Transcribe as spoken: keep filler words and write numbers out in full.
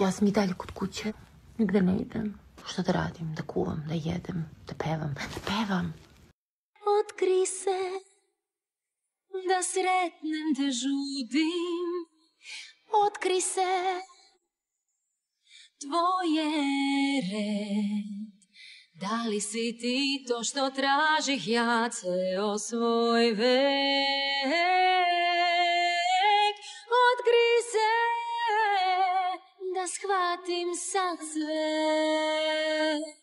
Ja sam i dalje kod kuće. Nigde ne idem. Šta da radim? Da kuvam, da jedem, da pevam. Da pevam! Otkri se, da sretnem te žudim. Otkri se, tvoje red. Da li si ti to što tražih ja ceo svoj vek? Otkri se, da shvatim sad sve.